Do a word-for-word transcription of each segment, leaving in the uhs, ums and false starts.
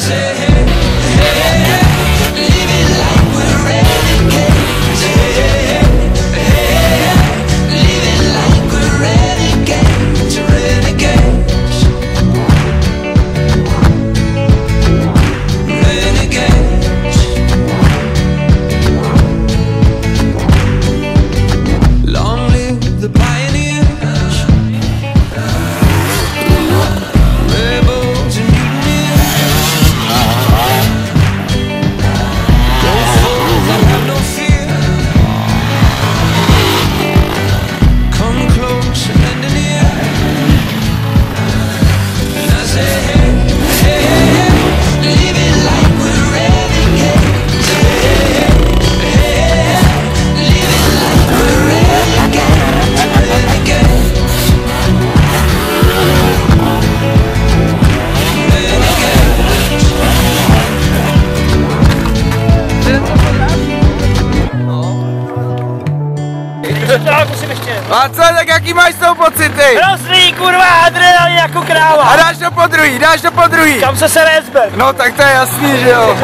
A co, tak jaký máš jsou pocity? Hrozný, kurva, adrenalin jako kráva. A dáš to po druhý, dáš to po druhý. Kam se se nezber. No tak to je jasný, že jo.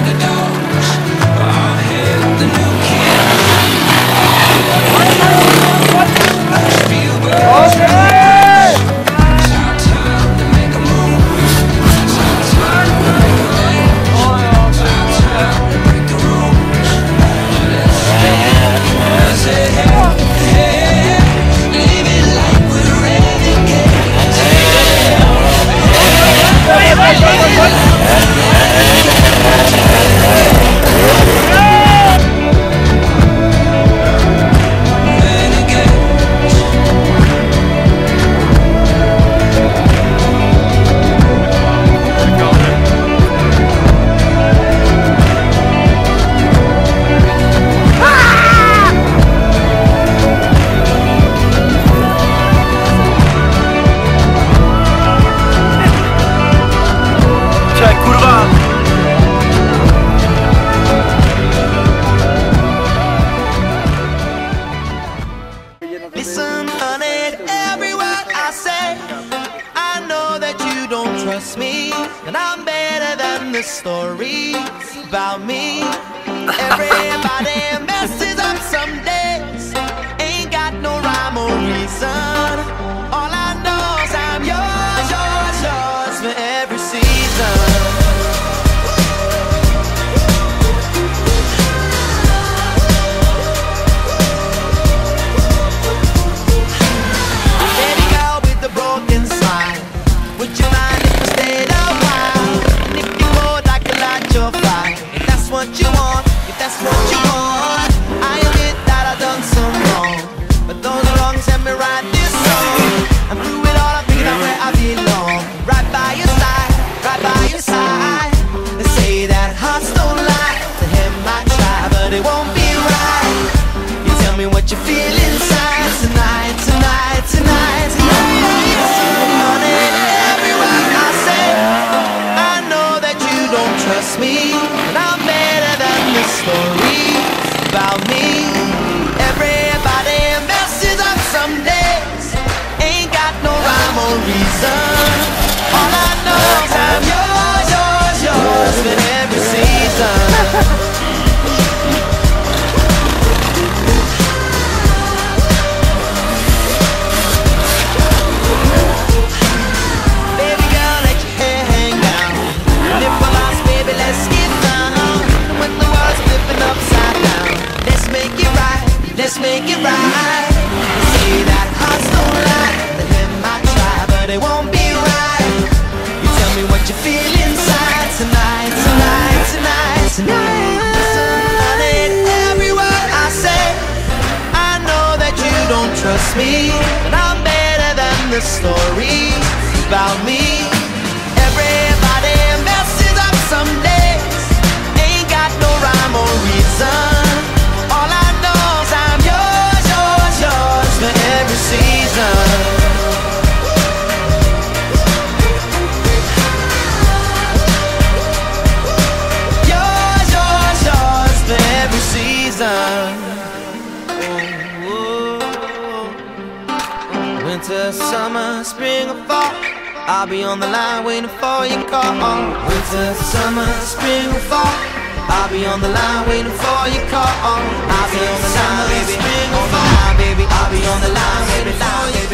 Listen, honey, every word I say. I know that you don't trust me, and I'm better than the stories about me. Everybody messes up some days, ain't got no rhyme or reason. All I know is I'm yours, yours, yours for every season. What you feel inside tonight, tonight, tonight, yeah, yeah, yeah. Honey, every word I say, I know that you don't trust me, and I'm better than the stories about me. Everybody messes up some days, ain't got no rhyme or reason. All I know is I'm yours, yours, yours for every season. Let's make it right. They say that hearts don't lie, that them might try, but it won't be right. You tell me what you feel inside tonight, tonight, tonight, tonight. Listen, honey, every word I say, I know that you don't trust me, but I'm better than the stories about me. Everybody messes up some days, ain't got no rhyme or reason. For every season, yours, yours, yours for every season. Oh, oh. Winter, summer, spring or fall, I'll be on the line waiting for your call. Winter, summer, spring, or fall, I'll be on the line waiting for your call. I'll be on the line, baby, spring or fall, baby. I'll be on the line waiting for your call.